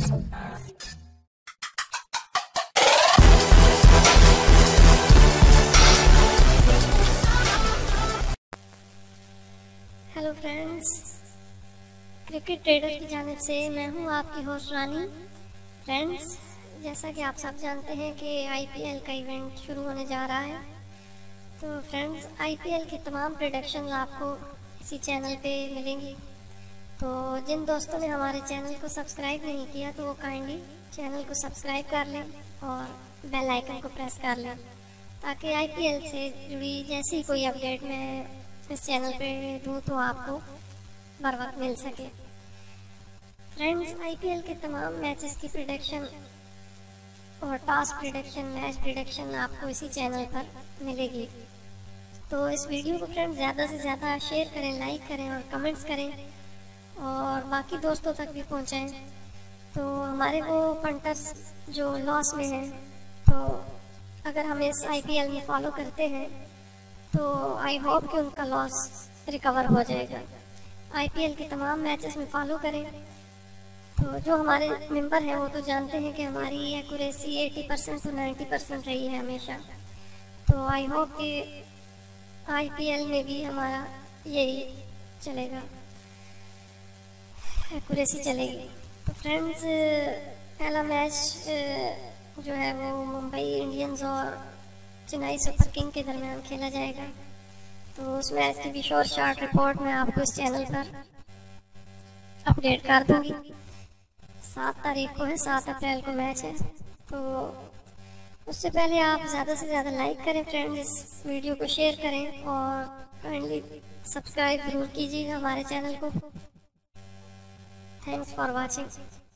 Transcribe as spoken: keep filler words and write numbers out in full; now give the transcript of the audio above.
Hello friends, cricket trader की जानिब से मैं हूं आपकी होस्ट रानी। फ्रेंड्स, जैसा कि आप सब जानते हैं कि आईपीएल का इवेंट शुरू होने जा रहा है। तो फ्रेंड्स, आईपीएल की तमाम प्रेडिक्शन आपको इसी चैनल पे मिलेंगी। तो जिन दोस्तों ने हमारे चैनल को सब्सक्राइब नहीं किया तो वो काइंडली चैनल को सब्सक्राइब कर लें और बेल आइकन को प्रेस कर लें, ताकि आईपीएल से जुड़ी जैसी कोई अपडेट मैं इस चैनल पे दूँ तो आपको बर वक्त मिल सके। फ्रेंड्स, आईपीएल के तमाम मैचेस की प्रेडिक्शन और टास्क प्रेडिक्शन, मैच प्रेडिक्शन आपको इसी चैनल पर मिलेगी। तो इस वीडियो को फ्रेंड्स ज़्यादा से ज़्यादा शेयर करें, लाइक करें और कमेंट्स करें और बाकी दोस्तों तक भी पहुंचाएं। तो हमारे वो पंटर्स जो लॉस में हैं, तो अगर हम इस आईपीएल में फॉलो करते हैं तो आई होप कि उनका लॉस रिकवर हो जाएगा। आईपीएल के तमाम मैचेस में फॉलो करें। तो जो हमारे मेंबर हैं वो तो जानते हैं कि हमारी एक्यूरेसी अस्सी परसेंट से नब्बे परसेंट रही है हमेशा। तो आई होप कि आईपीएल में भी हमारा यही चलेगा, एक्यूरेसी चलेगी। तो फ्रेंड्स, पहला मैच जो है वो मुंबई इंडियंस और चेन्नई सुपर किंग के दरमियान खेला जाएगा। तो उस मैच की भी शॉर्ट शॉर्ट रिपोर्ट मैं आपको इस चैनल पर अपडेट कर दूंगी। सात तारीख को है, सात अप्रैल को मैच है। तो उससे पहले आप ज़्यादा से ज़्यादा लाइक करें फ्रेंड्स, इस वीडियो को शेयर करें और काइंडली सब्सक्राइब जरूर कीजिएगा हमारे चैनल को। Thanks for watching.